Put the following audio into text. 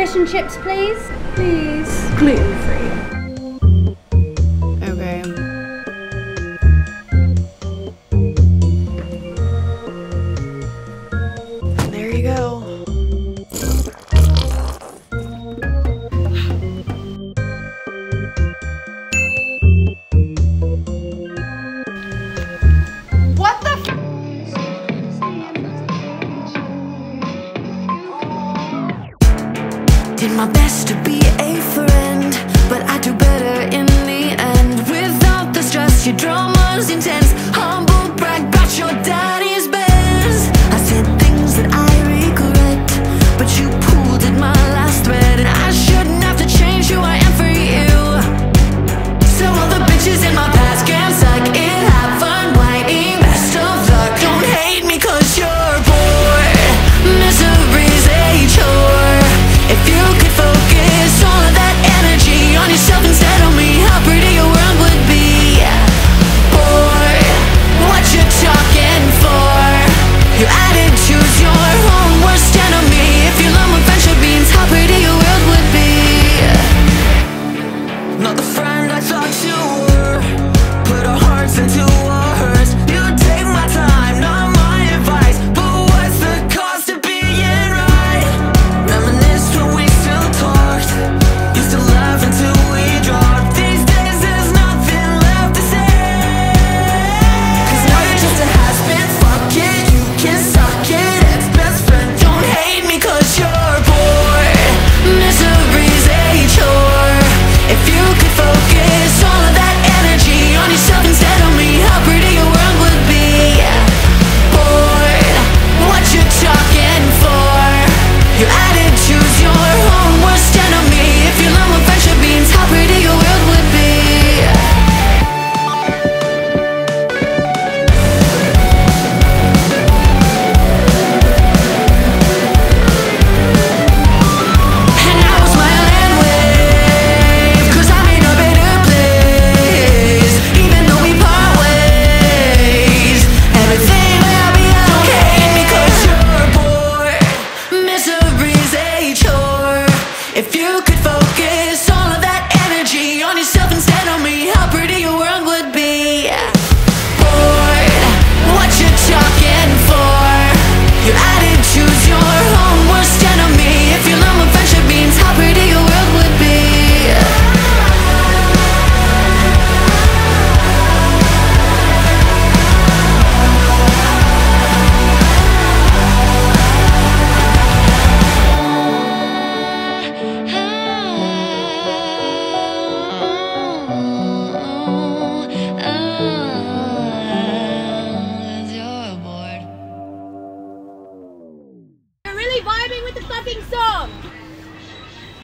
fish and chips, please? Please. Gluten-free. Okay. There you go. What the f? Did my best to be a friend, but I do better in the end. Without the stress, your drama's intense. Humble brag about your daddy's Benz. I said things that I regret, but you pulled at my last thread. And I shouldn't have to change who I am for you. So all the bitches in my past can suck it. Have fun whining, best of luck. Don't hate me cause you're bored. Misery's a chore. If you could focus all of that energy on yourself instead of me, how pretty your world would be. Boy, what you talking for? Your attitude's your own worst enemy. If you love what friendship means, how pretty your world would be. Not the friend I thought you were. Put our hearts into our hurts. You take my time, not my advice. But what's the cost of being right? Reminisce when we still talked. Used to laugh until we dropped. These days there's nothing left to say. Cause now you're just a has-been. Fuck it, you can suck it. Ex-best friend, don't hate me cause you're bored. Misery's a chore. If you could focus all of that energy on yourself instead of me, how pretty your world would be. Bored, what you talking for? Your attitude's your own worst enemy. If you love what friendship means, how pretty your world would be. And I will smile and wave, cause I'm in a better place. Even though we part ways, everything will be okay. Because you're bored, misery's a chore. If you could focus all of that energy on yourself instead of me, how pretty your world would be. Bored, what you talking for? Your attitude's your own worst enemy. If you love what friendship means, how pretty your world would be. You're really vibing with the fucking song.